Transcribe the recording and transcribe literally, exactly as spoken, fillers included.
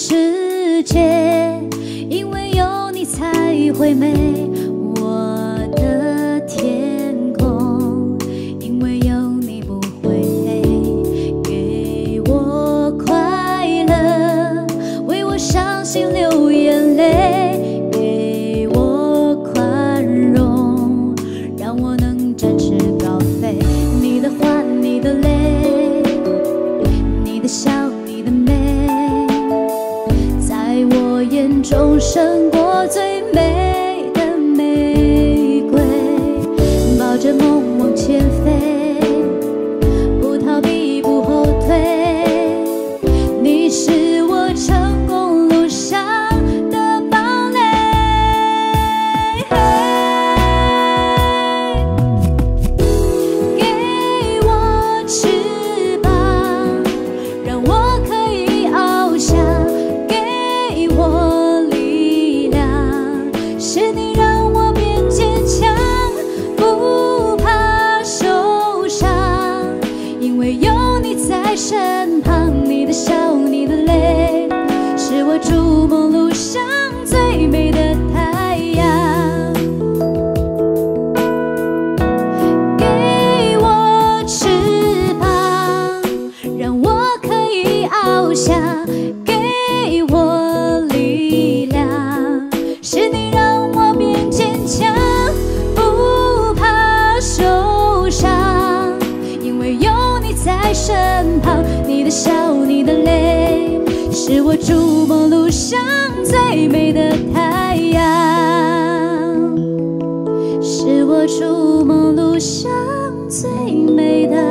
世界，因为有你才会美。我的天空，因为有你不会黑。给我快乐，为我伤心流眼泪，给我宽容，让我能展翅高飞。你的话，你的泪，你的笑，你的美，在我眼中胜过最美的玫瑰。抱着梦往前飞，不逃避，不后退，你是我成功路上的堡垒。给我翅膀，让我可以翱翔，给我力量，是你让我变坚强，不怕受伤，因为有你在身旁。你的笑，你的泪，是我筑梦路上最美的太阳。给我翅膀，让我可以翱翔，给我力量，是你让我变坚强，不怕受伤，因为有你在身旁。你的笑，你的泪，是我筑梦路上最美的太阳，是我筑梦路上最美的